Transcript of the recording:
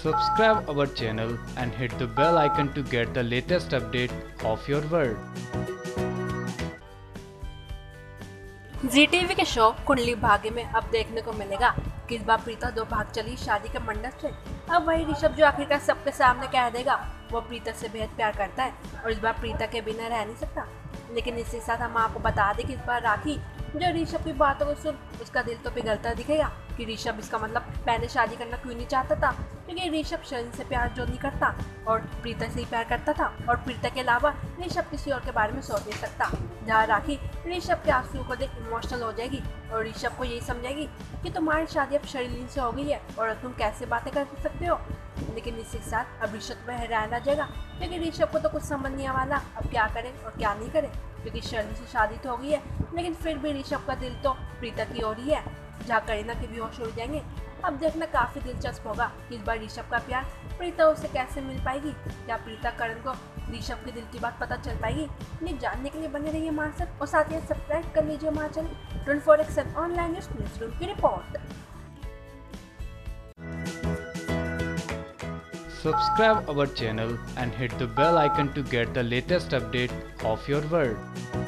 Subscribe our channel and hit the bell icon to get the latest update of your world. Zee TV के show Kundali Bhagya में अब देखने को मिलेगा कि इस बार प्रीता दो भाग चली शादी के मंडप से। अब वही ऋषभ जो आखिरकार सबके सामने कह देगा वो प्रीता से बेहद प्यार करता है और इस बार प्रीता के बिना रह नहीं सकता। लेकिन इसी साथ हम आपको बता दें कि इस बार राखी जो ऋषभ की बातों को सुन उसका दिल तो पिघलता दिखेगा कि ऋषभ इसका मतलब पहले शादी करना क्यों नहीं चाहता था, क्योंकि ऋषभ शरीर से प्यार जो नहीं करता और प्रीता से ही प्यार करता था और प्रीता के अलावा ऋषभ किसी और के बारे में सोच नहीं सकता। जहाँ राखी ऋषभ के आंसुओं को देख इमोशनल हो जाएगी और ऋषभ को यही समझेगी कि तुम्हारी शादी अब शरीर से हो गई है और तुम कैसे बातें कर सकते हो। लेकिन इसी के साथ अब ऋषभ में हैरान आ जाएगा क्योंकि ऋषभ को तो कुछ समझ नहीं आ वाला अब क्या करे और क्या नहीं करे, क्योंकि शर्मी से शादी तो हो गई है लेकिन फिर भी ऋषभ का दिल तो प्रीता की ओर ही है। जहाँ करीना के भी होश उड़ जाएंगे। अब देखना काफी दिलचस्प होगा कि इस बार ऋषभ का प्यार प्रीता उसे कैसे मिल पाएगी, क्या प्रीता करण को ऋषभ के दिल की बात पता चल पाएगी। ये जानने के लिए बने रहिए हमारे साथ और साथ ही सब्सक्राइब कर लीजिए हमारा चैनल 24/7 ऑनलाइन न्यूज रूम की रिपोर्ट। Subscribe our channel and hit the bell icon to get the latest update of your world.